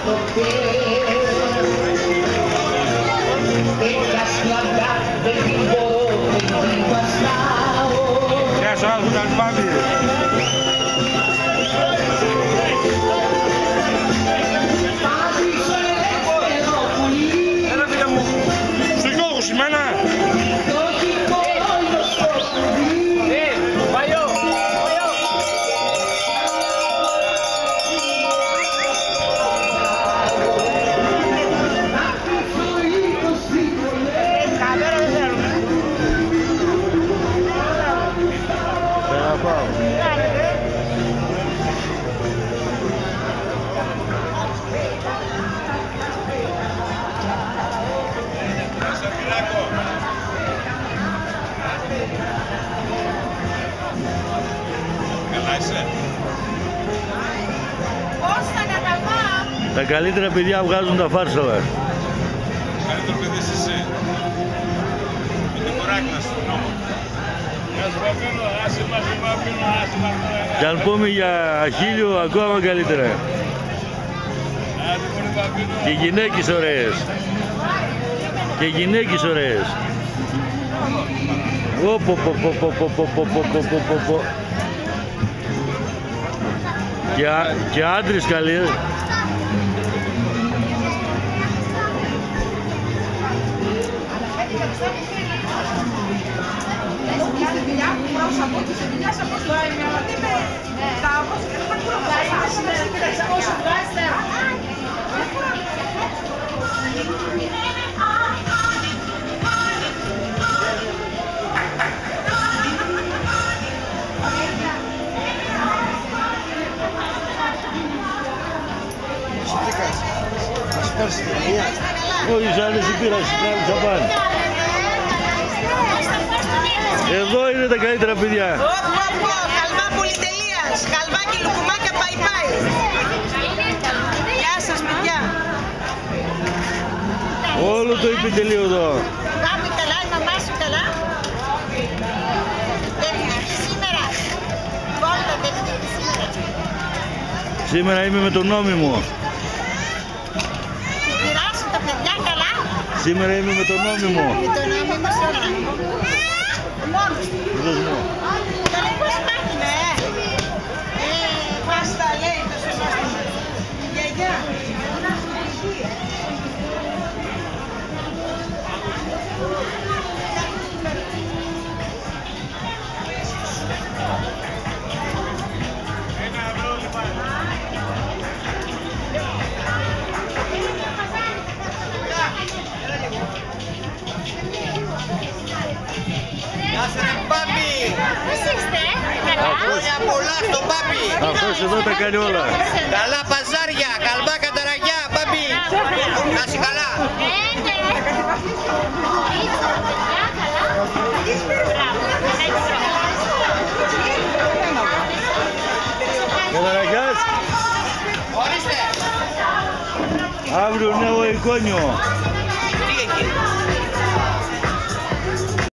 Γεια σου, Άλφου, τα λιπάμι. Στους γιώργους σημαίνα. Τα καλύτερα παιδιά βγάζουν τα φάρσαλα. Καλύτερο παιδί είσαι εσύ. Με το κοράκι να σου νόμο. Κι αν πούμε για Αχίλιο, ακόμα καλύτερα. Και γυναίκες ωραίες. Και γυναίκες ωραίες. Και άντρες καλοί. Όχι, σαν δεν πήρα, θα πάνε. Εδώ είναι τα καλύτερα παιδιά. Χαλβά πολυτελείας, χαλβά και λουκουμάκια πάει. Γεια σας παιδιά. Όλο το επιτελείο εδώ. Πάμε καλά, η μαμά σου καλά. Δεν βγήκε σήμερα. Βόλτα δεν βγήκε σήμερα. Σήμερα είμαι με τον νόμιμο. Πειράσου τα παιδιά καλά. Σήμερα είμαι με τον νόμιμο. Με τον νόμιμο σε όλα. Μόνος. Καλή πώς μάθουμε, μας τα λέει το σωστό. Γιαγιά. Γεια σου ρε Πάπη! Πώς είστε, καλά? Χρόνια πολλά στον Πάπη! Αυτός εδώ τα κάνει όλα. Καλά παζάρια, καλβά καταραγιά, Πάπη! Να είσαι καλά! Καταραγιάς. Ορίστε! Αύριο νέο εικόνιο. Τι εκεί?